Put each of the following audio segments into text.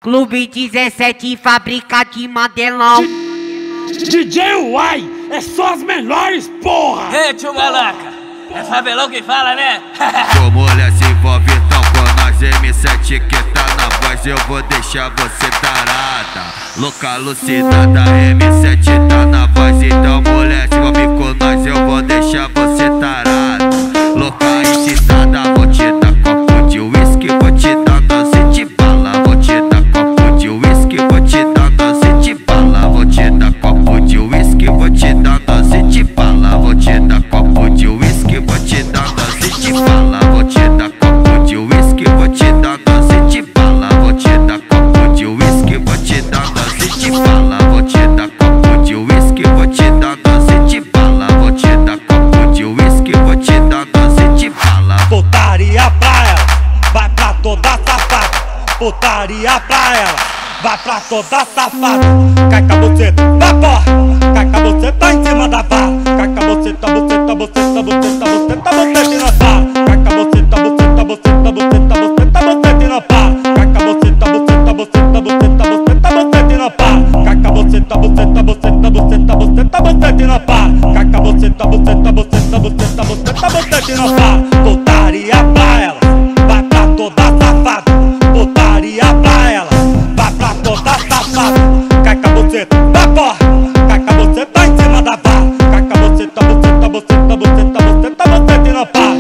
Clube 17, fábrica de Madelão. DJ Uai, é só as melhores, porra! Ei, tio Malaca, é Fabelão que fala, né? Tua mulher se envolve então com nós, M7 que tá na voz, eu vou deixar você tarada. Louca alucinada, M7 tá na voz, então mulher se envolve com nós, eu vou deixar você tarada. Louca excitada, vou te dar copo de whisky, vou te dar dose de bala, vou te dar copo de whisky, vou te dar dose de bala, vou te dar copo de whisky, vou te dar dose de bala, vou te dar copo de whisky, vou te dar dose de bala, vou te dar copo de whisky, vou te dar dose de bala, vou te dar copo de whisky, vou te dar dose de bala, vou te dar copo de whisky, vou te dar dose de bala, vou te dar copo de whisky, vou te dar dose de bala. Putaria pra ela, vai pra toda safada. Putaria pra ela, vai pra toda safada. Cai com a buceta, vai porra. Cai com a buceta em cima da barra. Cai com a buceta, buceta, buceta, buceta, buceta, buceta e não para. Cai com a buceta, buceta, buceta, buceta, buceta, buceta e não para. Cai com a buceta, buceta, buceta, buceta, buceta, buceta e não para. Cai com a buceta, buceta, buceta, buceta, buceta, buceta e não para. Cai com a buceta, buceta, buceta, buceta, buceta, buceta e não para. Putaria pra ela, vai pra toda safada. Putaria pra ela, vai pra toda safada. Cai com a buceta, vai porra. Cai com a buceta em cima da barra. Cai com a buceta, buceta, buceta, buceta, buceta, buceta e não para.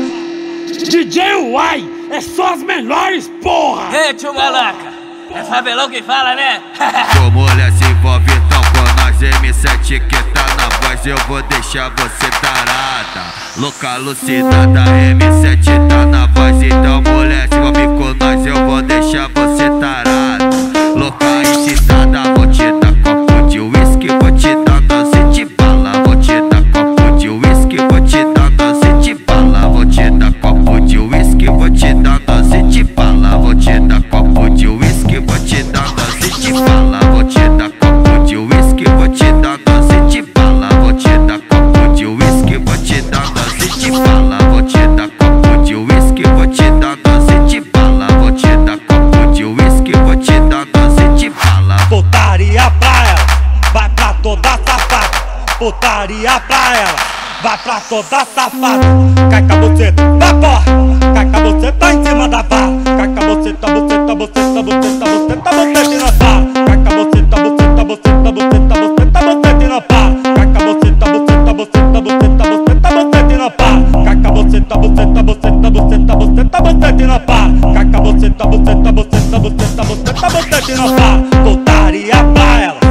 DJ Uai, é só as melhores, porra! Ei, tio Malaca, é Fabelão que fala, né? Tua mulher se envolve então com nós, M7 que tá na voz, eu vou deixar você tarada. Louca alucinada, M7 tá na voz, então mulher se envolve com nós, eu vou deixar você tarada. Louca excitada, vou te dar copo de whisky, vou te dar dose de bala, vou te dar copo de whisky, vou te dar dose de bala, vou te dar copo de whisky, vou te dar dose de bala, vou te dar copo de whisky, vou te dar dose de bala, vou te dar copo de whisky, vou te dar dose de bala, vou te dar copo de whisky, vou te dar dose de bala, vou te dar copo de whisky, vou te dar dose de bala, vou te dar copo de whisky, vou te dar dose de bala. Putaria pra ela, vai pra toda safada. Putaria pra ela, vai pra toda safada. Cai com a buceta, vai porra. Cai com a buceta em cima da barra. Cai com a buceta, buceta, buceta, buceta, buceta, buceta e não para. Cai com a buceta, buceta, buceta, buceta, buceta, buceta e não para. Cai com a buceta, buceta, buceta, buceta, buceta, buceta e não para. Cai com a buceta, buceta, buceta, buceta, buceta, buceta e não para. Cai com a buceta, buceta, buceta, buceta, buceta, buceta e não para. Putaria pra ela,